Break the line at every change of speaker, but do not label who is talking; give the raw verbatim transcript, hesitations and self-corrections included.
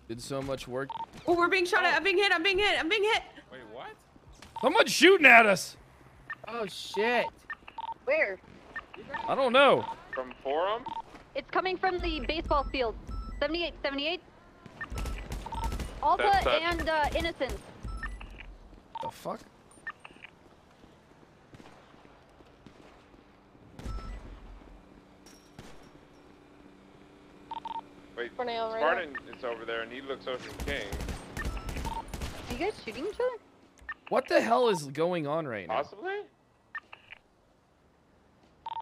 Did so much work.
Oh, we're being shot at. I'm being hit. I'm being hit. I'm being hit.
Wait, what?
Someone's shooting at us.
Oh shit.
Where?
I don't know.
From Forum?
It's coming from the baseball field. seventy-eight, seventy-eight. Alta
That's, uh,
and uh, Innocence.
The fuck?
Wait,
Cornell, right
Spartan is over there and he looks Ocean King.
Are you guys shooting each other?
What the hell is going on right now?
Possibly?